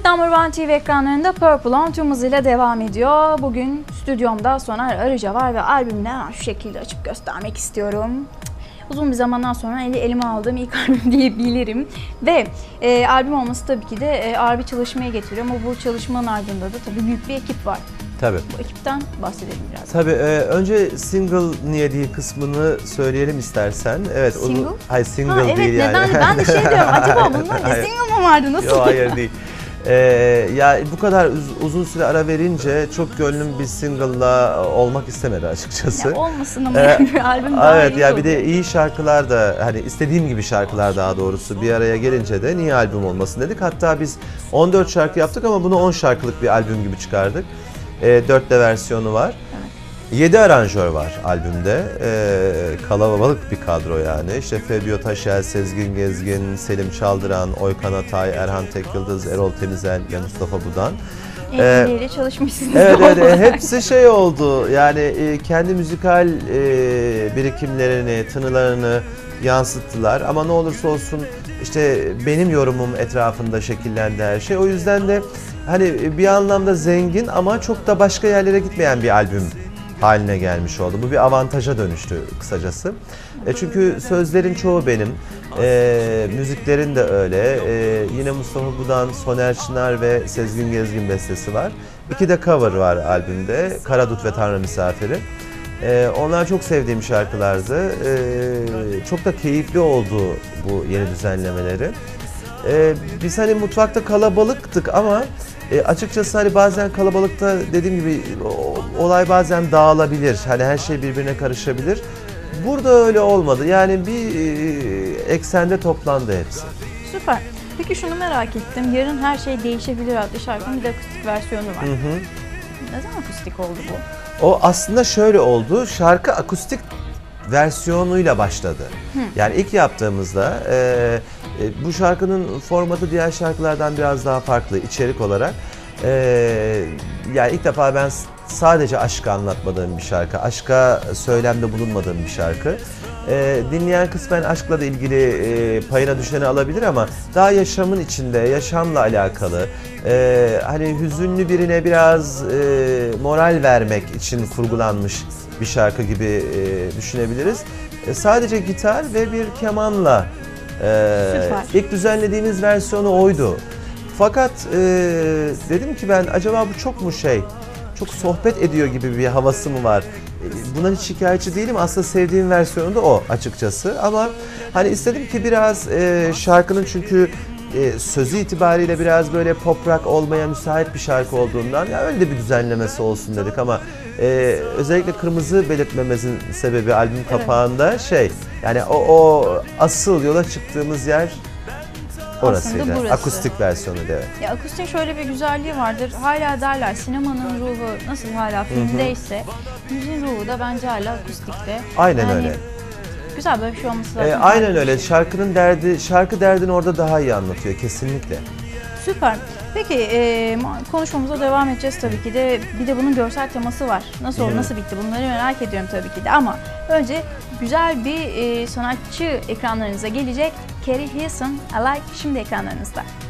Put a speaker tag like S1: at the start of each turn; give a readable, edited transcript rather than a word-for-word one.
S1: Evet, Number One TV ekranlarında Purple On tüm hızıyla devam ediyor. Bugün stüdyomda Soner Arıca var ve albümünü şu şekilde açıp göstermek istiyorum. Uzun bir zamandan sonra elime aldığım ilk albüm diyebilirim. Ve albüm olması tabii ki de ağır bir çalışmaya getiriyor ama bu çalışmanın ardında da tabii büyük bir ekip var.
S2: Tabii.
S1: Bu ekipten bahsedelim biraz.
S2: Tabii. Önce single niye diye kısmını söyleyelim istersen. Evet.
S1: Single?
S2: Hayır, single
S1: evet,
S2: değil yani.
S1: Neden? Ben de diyorum, acaba bunlar ne, single mı vardı, nasıl?
S2: Yok, hayır değil. Ya bu kadar uzun süre ara verince çok gönlüm bir single'la olmak istemedi açıkçası.
S1: Ya olmasın ama bir albüm daha
S2: evet,
S1: iyi
S2: ya
S1: olur.
S2: bir de iyi şarkılar da, hani istediğim gibi şarkılar daha doğrusu bir araya gelince de niye albüm olmasın dedik. Hatta biz 14 şarkı yaptık ama bunu 10 şarkılık bir albüm gibi çıkardık. 4 de versiyonu var. Evet. 7 aranjör var albümde. Kalabalık bir kadro yani. İşte Febio Taşel, Sezgin Gezgin, Selim Çaldıran, Oykan Atay, Erhan Tekyıldız, Erol Temizel ve Mustafa Budan.
S1: Eğlenceli çalışmışsınız.
S2: Evet, hepsi şey oldu yani, kendi müzikal birikimlerini, tınılarını yansıttılar ama ne olursa olsun işte benim yorumum etrafında şekillendi her şey. O yüzden de hani bir anlamda zengin ama çok da başka yerlere gitmeyen bir albüm haline gelmiş oldu. Bu bir avantaja dönüştü kısacası. Çünkü sözlerin çoğu benim, müziklerin de öyle. Yine Mustafa Budan, Soner Çınar ve Sezgin Gezgin bestesi var. 2 de cover var albümde, Karadut ve Tanrı Misafiri. Onlar çok sevdiğim şarkılardı. Çok da keyifli oldu bu yeni düzenlemeleri. Biz hani mutfakta kalabalıktık ama açıkçası hani bazen kalabalıkta dediğim gibi olay bazen dağılabilir. Hani her şey birbirine karışabilir. Burada öyle olmadı. Yani bir eksende toplandı hepsi.
S1: Süper. Peki şunu merak ettim. Yarın Her Şey Değişebilir adlı şarkının bir de akustik versiyonu var.
S2: Hı.
S1: Neden akustik oldu bu?
S2: O aslında şöyle oldu. Şarkı akustik versiyonuyla başladı. Yani ilk yaptığımızda bu şarkının formatı diğer şarkılardan biraz daha farklı içerik olarak. Yani ilk defa ben sadece aşkı anlatmadığım bir şarkı, aşka söylemde bulunmadığım bir şarkı. Dinleyen kısmen aşkla da ilgili payına düşeni alabilir ama daha yaşamın içinde, yaşamla alakalı, hani hüzünlü birine biraz moral vermek için kurgulanmış bir şarkı gibi düşünebiliriz. Sadece gitar ve bir kemanla ilk düzenlediğimiz versiyonu oydu. Fakat dedim ki ben, acaba bu çok mu çok sohbet ediyor gibi bir havası mı var? Bundan hiç şikayetçi değilim. Aslında sevdiğim versiyonu da o açıkçası. Ama hani istedim ki biraz şarkının, çünkü sözü itibariyle biraz böyle pop rock olmaya müsait bir şarkı olduğundan ya öyle de bir düzenlemesi olsun dedik ama özellikle kırmızı belirtmemizin sebebi albüm kapağında yani o asıl yola çıktığımız yer orasıydı. Akustik versiyonu da.
S1: Ya akustik şöyle bir güzelliği vardır. Hala derler, sinemanın ruhu nasıl hala filmdeyse, müziğin ruhu da bence hala akustikte.
S2: Aynen öyle.
S1: Güzel, böyle bir şey olması lazım.
S2: Aynen öyle. Şarkının derdi, şarkı derdini orada daha iyi anlatıyor kesinlikle.
S1: Süper. Peki konuşmamıza devam edeceğiz tabii ki de. Bir de bunun görsel teması var. Nasıl oldu, nasıl bitti, bunları merak ediyorum tabii ki de. Ama önce güzel bir sanatçı ekranlarınıza gelecek. Keri Hilson, I Like, şimdi ekranlarınızda.